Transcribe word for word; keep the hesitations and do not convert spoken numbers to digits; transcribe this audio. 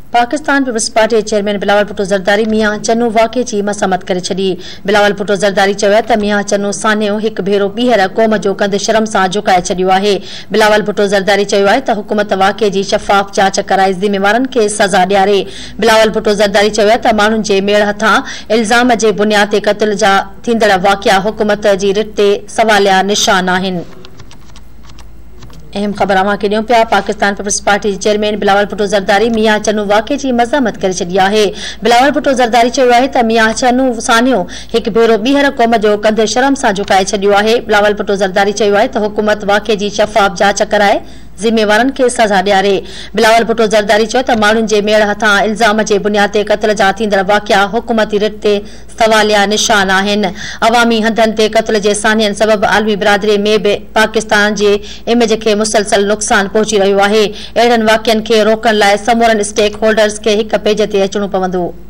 Pakistan peoples party chairman Bilawal Bhutto Zardari Mian Channu वाक़े जी मसमत करे छॾी। बिलावल भुट्टो ज़रदारी चयो त मियां चन्नू सान्यो हिकु भेरो ॿीहर क़ौम जो कंद शर्म सां झुकाए छॾियो आहे। बिलावल भुट्टो ज़रदारी चयो आहे त हुकूमत वाक़े जी शफ़ाफ़ जांच कराए ज़िम्मेवारनि खे सज़ा ॾियारे। बिलावल भुट्टो ज़रदारी चयो आहे त माण्हुनि जे मेड़ हथां इल्ज़ाम जे बुनियाद ते क़त्ल जा थींदड़ वाक़िया हुकूमत जी रिट ते सवालिया निशान आहिनि। अहम खबर अवां खे ॾियूं पिया। Pakistan peoples party chairman Bilawal Bhutto Zardari Mian Channu वाक़े जी मज़म्मत करे छॾी आहे। बिलावल भुट्टो ज़रदारी चयो आहे त मियां चन्नू सान्यो हिकु भेरो ॿीहर क़ौम जो कंध शर्म सां झुकाए छॾियो आहे। बिलावल भुट्टो ज़रदारी चयो आहे त हुकूमत वाक़े जी शफ़ाफ़ जांच कराए ज़िम्मेवारनि खे सज़ा ॾियारे। बिलावल भुट्टो ज़रदारी चयो त माण्हुनि जे मेड़ हथां इल्ज़ाम जे बुनियाद ते क़त्ल जा थींदड़ वाक़िया हुकूमती रिट ते सवालिया निशान आहिनि। अवामी हंधनि ते क़त्ल जे सान्यनि सबबि आलमी बिरादरी में बि पाकिस्तान जे इमेज खे मुसलसल नुक़सान पहुची रहियो आहे। अहिड़नि वाक़ियनि खे रोकण लाइ समूरनि स्टेक होल्डर्स खे हिक पेज ते अचणो पवंदो।